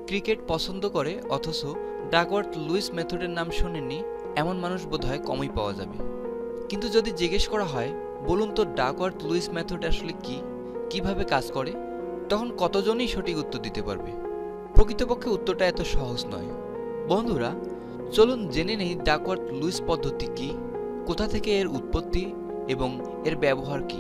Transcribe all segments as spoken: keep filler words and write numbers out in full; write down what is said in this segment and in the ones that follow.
Cricket পছন্দ করে অথচ ডাকওয়ার্থ লুইস মেথডের নাম শোনেননি এমন মানুষ বোধহয় কমই পাওয়া যাবে। কিন্তু যদি জিজ্ঞেস করা হয়, বলুন তো ডাকওয়ার্থ লুইস মেথড আসলে কি, কিভাবে কাজ করে, তখন কতজনই সঠিক উত্তর দিতে পারবে? প্রকৃতপক্ষে উত্তরটা এত সহজ নয়। বন্ধুরা, চলুন জেনে নেই ডাকওয়ার্থ লুইস পদ্ধতি কি, কোথা থেকে এর উৎপত্তি এবং এর ব্যবহার কি।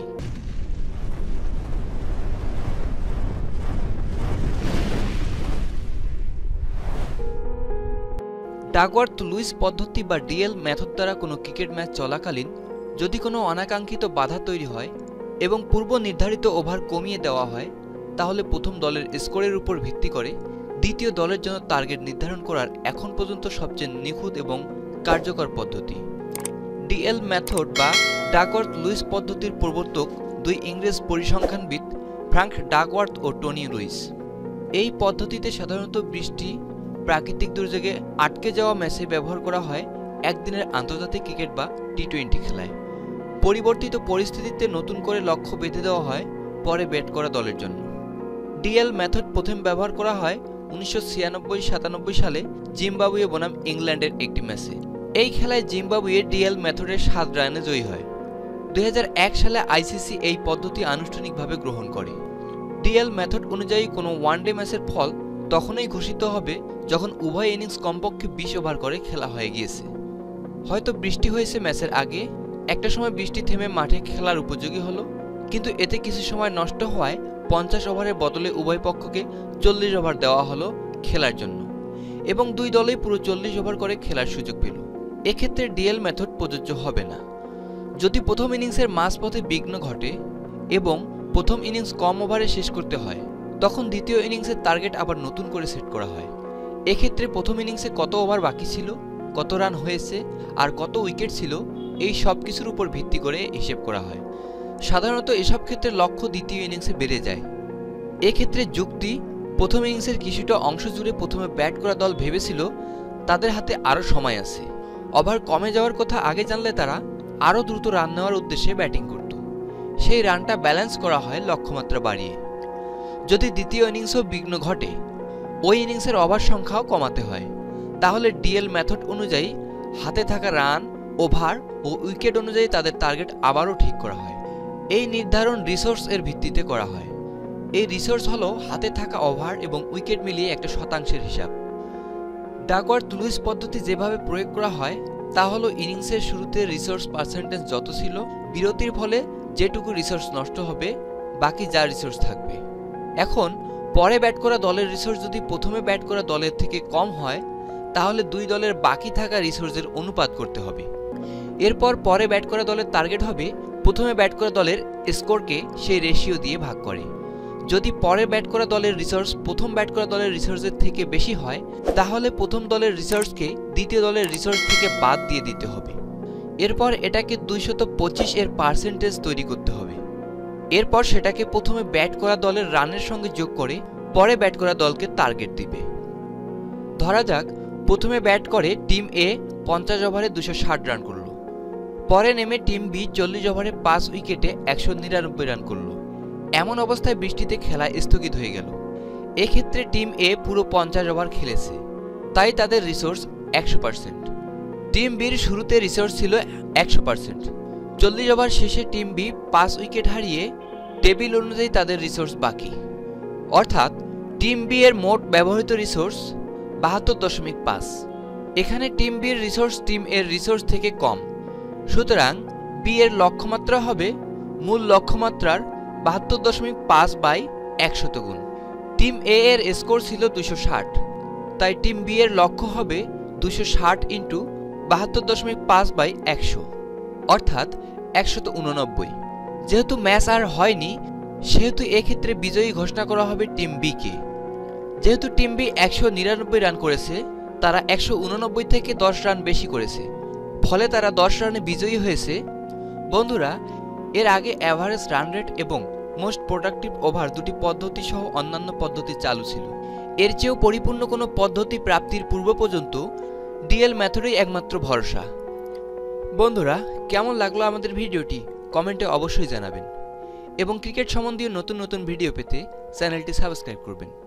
ডাকওয়ার্থ লুইস পদ্ধতি বা ডিএল মেথড দ্বারা কোনো ক্রিকেট ম্যাচ চলাকালীন যদি কোনো অনাকাঙ্ক্ষিত বাধা তৈরি হয় এবং পূর্ব নির্ধারিত ওভার কমিয়ে দেওয়া হয়, তাহলে প্রথম দলের স্কোরের উপর ভিত্তি করে দ্বিতীয় দলের জন্য টার্গেট নির্ধারণ করার এখন পর্যন্ত সবচেয়ে নিখুঁত এবং কার্যকর পদ্ধতি। ডিএল মেথড বা ডাকওয়ার্থ লুইস পদ্ধতির প্রবর্তক দুই ইংরেজ পরিসংখ্যানবিদ ফ্রাঙ্ক ডাকওয়ার্থ ও টনি লুইস। এই পদ্ধতিতে সাধারণত বৃষ্টি, প্রাকৃতিক দুর্যোগে আটকে যাওয়া ম্যাচে ব্যবহার করা হয় একদিনের আন্তর্জাতিক ক্রিকেট বা টি টোয়েন্টি খেলায়। পরিবর্তিত পরিস্থিতিতে নতুন করে লক্ষ্য বেঁধে দেওয়া হয় পরে ব্যাট করা দলের জন্য। ডিএল মেথড প্রথম ব্যবহার করা হয় উনিশশো ছিয়ানব্বই সাতানব্বই সালে জিম্বাবুয়ে বনাম ইংল্যান্ডের একটি ম্যাচে। এই খেলায় জিম্বাবুয়ে ডিএল মেথডের সাত রানে জয়ী হয়। দুই হাজার এক সালে আইসিসি এই পদ্ধতি আনুষ্ঠানিকভাবে গ্রহণ করে। ডিএল মেথড অনুযায়ী কোনো ওয়ানডে ম্যাচের ফল তখনই ঘোষিত হবে যখন উভয় ইনিংস কমপক্ষে বিশ ওভার করে খেলা হয়ে গিয়েছে। হয়তো বৃষ্টি হয়েছে ম্যাচের আগে, একটা সময় বৃষ্টি থেমে মাঠে খেলার উপযোগী হলো, কিন্তু এতে কিছু সময় নষ্ট হওয়ায় পঞ্চাশ ওভারের বদলে উভয় পক্ষকে চল্লিশ ওভার দেওয়া হলো খেলার জন্য এবং দুই দলেই পুরো চল্লিশ ওভার করে খেলার সুযোগ পেল। এক্ষেত্রে ডিএল মেথড প্রযোজ্য হবে না যদি প্রথম ইনিংসের মাঝপথে বিঘ্ন ঘটে এবং প্রথম ইনিংস কম ওভারে শেষ করতে হয়। তখন দ্বিতীয় ইনিংসের টার্গেট আবার নতুন করে সেট করা হয়। এক্ষেত্রে প্রথম ইনিংসে কত ওভার বাকি ছিল, কত রান হয়েছে আর কত উইকেট ছিল, এই সব কিছুর উপর ভিত্তি করে হিসেব করা হয়। সাধারণত এসব ক্ষেত্রে লক্ষ্য দ্বিতীয় ইনিংসে বেড়ে যায়। এক্ষেত্রে যুক্তি, প্রথম ইনিংসের কিছুটা অংশ জুড়ে প্রথমে ব্যাট করা দল ভেবেছিল তাদের হাতে আরও সময় আছে, ওভার কমে যাওয়ার কথা আগে জানলে তারা আরও দ্রুত রান নেওয়ার উদ্দেশ্যে ব্যাটিং করত। সেই রানটা ব্যালেন্স করা হয় লক্ষ্যমাত্রা বাড়িয়ে। যদি দ্বিতীয় ইনিংসেও বিঘ্ন ঘটে, ওই ইনিংসের ওভার সংখ্যাও কমাতে হয়। তাহলে ডিএল মেথড অনুযায়ী হাতে থাকা রান, ওভার ও উইকেট অনুযায়ী তাদের টার্গেট আবারও ঠিক করা হয়। এই নির্ধারণ রিসোর্স এর ভিত্তিতে করা হয়। এই রিসোর্স হলো হাতে থাকা ওভার এবং উইকেট মিলিয়ে একটা শতাংশের হিসাব। ডাকওয়ার্থ লুইস পদ্ধতি যেভাবে প্রয়োগ করা হয় তা হলো ইনিংসের শুরুতে রিসোর্স পার্সেন্টেজ যত ছিল, বিরতির ফলে যেটুকু রিসোর্স নষ্ট হবে, বাকি যা রিসোর্স থাকবে। এখন পরে ব্যাট করা দলের রিসোর্স যদি প্রথমে ব্যাট করা দলের থেকে কম হয়, তাহলে দুই দলের বাকি থাকা রিসোর্সের অনুপাত করতে হবে। এরপর পরে ব্যাট করা দলের টার্গেট হবে প্রথমে ব্যাট করা দলের স্কোরকে সেই রেশিও দিয়ে ভাগ করে। যদি পরে ব্যাট করা দলের রিসোর্স প্রথম ব্যাট করা দলের রিসোর্সের থেকে বেশি হয়, তাহলে প্রথম দলের রিসোর্সকে দ্বিতীয় দলের রিসোর্স থেকে বাদ দিয়ে দিতে হবে। এরপর এটাকে দুইশত পঁচিশ এর পার্সেন্টেজ তৈরি করতে হবে। এরপর সেটাকে প্রথমে ব্যাট করা দলের রানের সঙ্গে যোগ করে পরে ব্যাট করা দলকে টার্গেট দিবে। ধরা যাক প্রথমে ব্যাট করে টিম এ পঞ্চাশ ওভারে দুশো ষাট রান করল, পরে নেমে টিম বি চল্লিশ ওভারে পাঁচ উইকেটে একশো নিরানব্বই রান করল। এমন অবস্থায় বৃষ্টিতে খেলা স্থগিত হয়ে গেল। এক্ষেত্রে টিম এ পুরো পঞ্চাশ ওভার খেলেছে, তাই তাদের রিসোর্স একশো পার্সেন্ট। টিম বির শুরুতে রিসোর্স ছিল একশো পার্সেন্ট। চল্লিশ ওভার শেষে টিম বি পাঁচ উইকেট হারিয়ে টেবিল অনুযায়ী তাদের রিসোর্স বাকি, অর্থাৎ টিম বি এর মোট ব্যবহৃত রিসোর্স বাহাত্তর দশমিক পাঁচ। এখানে টিম বির রিসোর্স টিম এর রিসোর্স থেকে কম, সুতরাং বি এর লক্ষ্যমাত্রা হবে মূল লক্ষ্যমাত্রার বাহাত্তর দশমিক পাঁচ বাই একশত গুণ। টিম এ এর স্কোর ছিল দুশো ষাট, তাই টিম বি এর লক্ষ্য হবে দুশো ষাট ইন্টু বাহাত্তর দশমিক পাঁচ বাই একশো, অর্থাৎ একশত উননব্বই। যেহেতু ম্যাচ আর হয়নি, সেহেতু এক্ষেত্রে বিজয়ী ঘোষণা করা হবে টিম বি কে। যেহেতু টিম বি একশো নিরানব্বই রান করেছে, তারা একশো উননব্বই থেকে দশ রান বেশি করেছে, ফলে তারা দশ রানে বিজয়ী হয়েছে। বন্ধুরা, এর আগে অ্যাভারেজ রান রেট এবং মোস্ট প্রোডাক্টিভ ওভার দুটি পদ্ধতি সহ অন্যান্য পদ্ধতি চালু ছিল। এর চেয়েও পরিপূর্ণ কোনো পদ্ধতি প্রাপ্তির পূর্ব পর্যন্ত ডিএল মেথডই একমাত্র ভরসা। বন্ধুরা, কেমন লাগলো আমাদের ভিডিওটি কমেন্টে অবশ্যই জানাবেন এবং ক্রিকেট সম্বন্ধীয় নতুন নতুন ভিডিও পেতে চ্যানেলটি সাবস্ক্রাইব করবেন।